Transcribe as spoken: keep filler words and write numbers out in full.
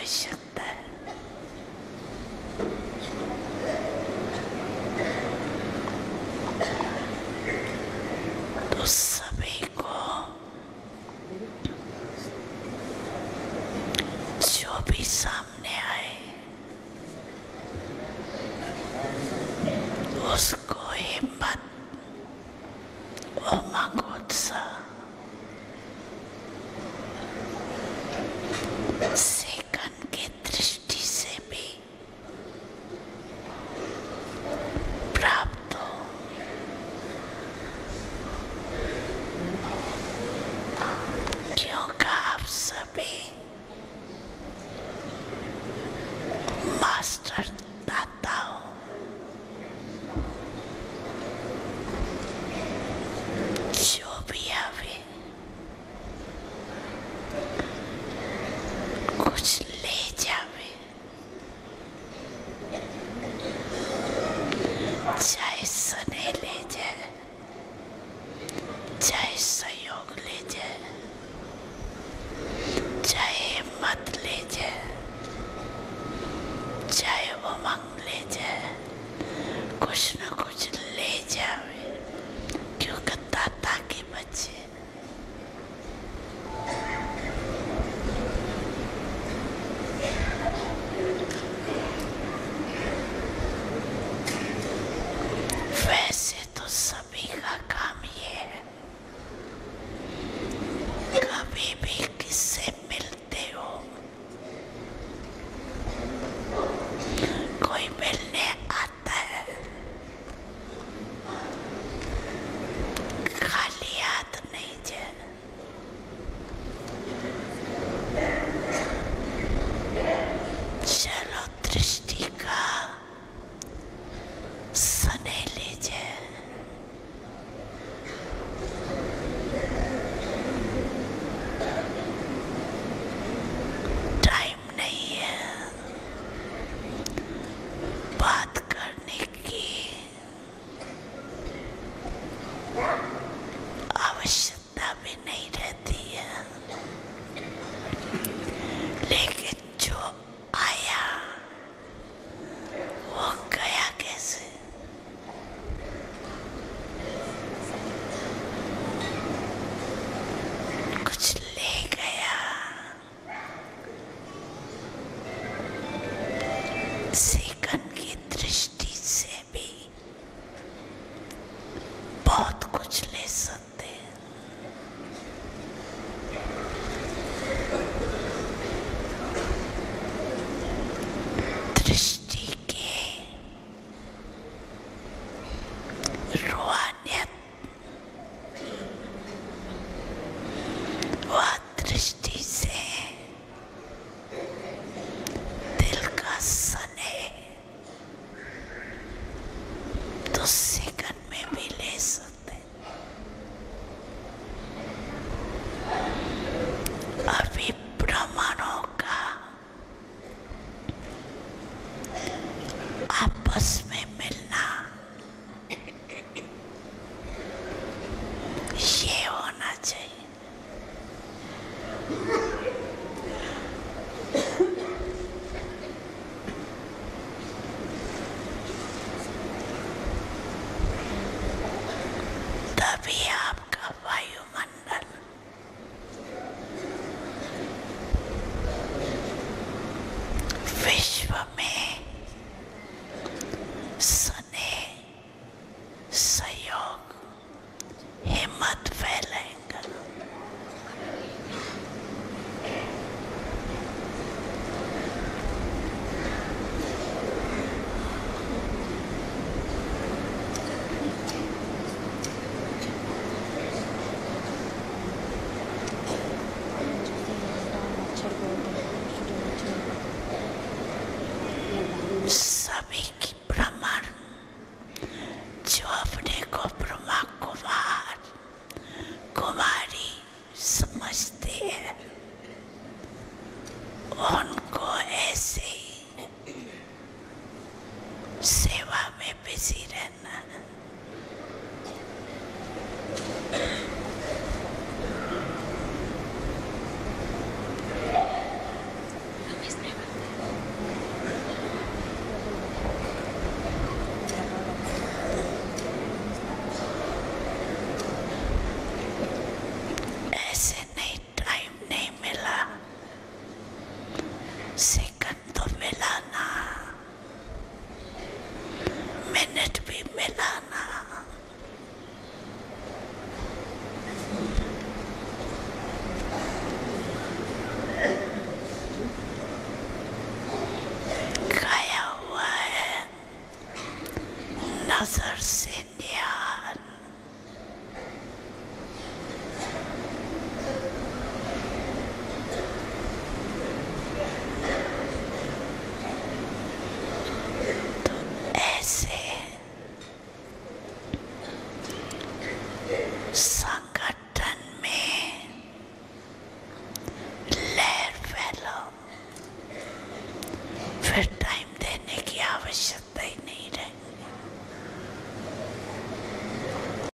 आवश्यकता है। तो सभी को जो भी सामने आए उसको हिम्मत, उमंग, उत्साह, सेकंड की दृष्टि से भी प्राप्त हो। क्योंकि आप सभी मास्टर दाता हो। जो भी आवे कुछ ले जावे, चाहे स्नेह ले जाए, चाहे सहयोग ले जाए, चाहे हिम्मत ले जाए, चाहे उमंग ले जाए, कुछ न कुछ ले जावे। क्योंकि दाता के बच्चे वैसे तो सभी का काम ये है, कभी भी किससे मिलते हो, कोई मिलने आता है खाली हाथ नहीं जाए। चलो दृष्टि का स्नेह ले जाए। टाइम नहीं है बात करने की, आवश्यकता भी नहीं रहती है। लेकिन जो आया वो गया कैसे? कुछ ले गया। सेकंड की दृष्टि से भी बहुत कुछ ले सकते हैं। दृष्टि के रूहानियत व दृष्टि से दिल का स्नेह तो सेकंड में भी ले सकते हैं। अभी ब्रह्मांडों का आपस में मिलना ये होना चाहिए। तभी आपका वायुमंडल विश्व में स्नेह, सहयोग, हिम्मत फैलाएगा। सभी की ब्रह्मांड जो अपने को ब्रह्मा कुमार संगठन में लहर फैलाओ, फिर टाइम